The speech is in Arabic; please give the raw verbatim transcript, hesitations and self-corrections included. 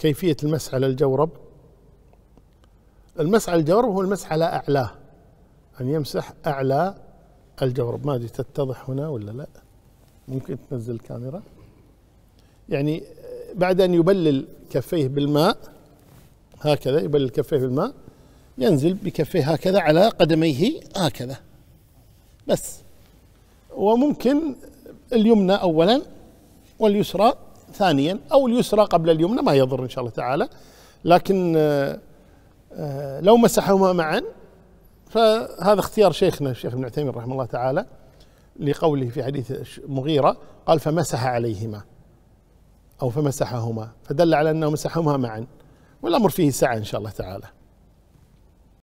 كيفية المسح على الجورب. المسح على الجورب هو المسح على أعلاه، أن يمسح أعلى الجورب. ما أدري تتضح هنا ولا لا، ممكن تنزل الكاميرا. يعني بعد أن يبلل كفيه بالماء هكذا، يبلل كفيه بالماء، ينزل بكفيه هكذا على قدميه هكذا بس. وممكن اليمنى أولا واليسرى ثانيا، أو اليسرى قبل اليمنى، ما يضر إن شاء الله تعالى. لكن لو مسحهما معا فهذا اختيار شيخنا الشيخ ابن عثيمين رحمه الله تعالى، لقوله في حديث مغيرة قال فمسح عليهما أو فمسحهما، فدل على أنه مسحهما معا، والأمر فيه سعة إن شاء الله تعالى.